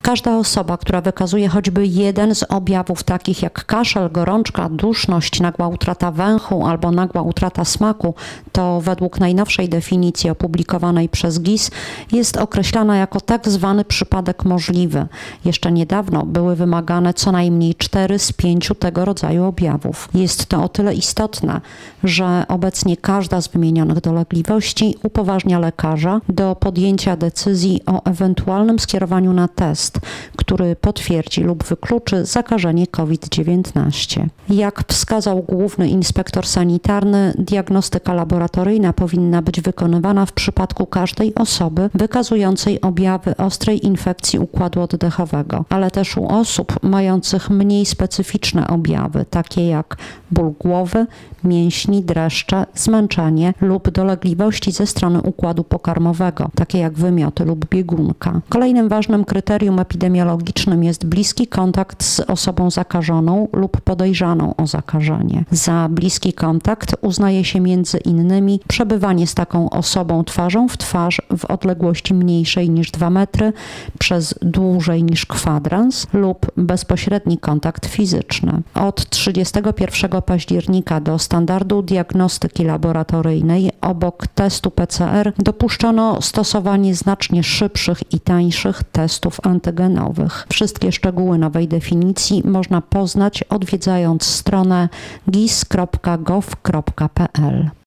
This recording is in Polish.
Każda osoba, która wykazuje choćby jeden z objawów takich jak kaszel, gorączka, duszność, nagła utrata węchu albo nagła utrata smaku, to według najnowszej definicji opublikowanej przez GIS jest określana jako tak zwany przypadek możliwy. Jeszcze niedawno były wymagane co najmniej 4 z 5 tego rodzaju objawów. Jest to o tyle istotne, że obecnie każda z wymienionych dolegliwości upoważnia lekarza do podjęcia decyzji o ewentualnym skierowaniu na test, który potwierdzi lub wykluczy zakażenie COVID-19. Jak wskazał główny inspektor sanitarny, diagnostyka laboratoryjna powinna być wykonywana w przypadku każdej osoby wykazującej objawy ostrej infekcji układu oddechowego, ale też u osób mających mniej specyficzne objawy, takie jak ból głowy, mięśni, dreszcze, zmęczenie lub dolegliwości ze strony układu pokarmowego, takie jak wymioty lub biegunka. Kolejnym ważnym kryterium epidemiologicznym jest bliski kontakt z osobą zakażoną lub podejrzaną o zakażenie. Za bliski kontakt uznaje się między innymi przebywanie z taką osobą twarzą w twarz w odległości mniejszej niż 2 metry przez dłużej niż kwadrans lub bezpośredni kontakt fizyczny. Od 31 października do standardu diagnostyki laboratoryjnej obok testu PCR dopuszczono stosowanie znacznie szybszych i tańszych testów antygenowych. Wszystkie szczegóły nowej definicji można poznać odwiedzając stronę gis.gov.pl.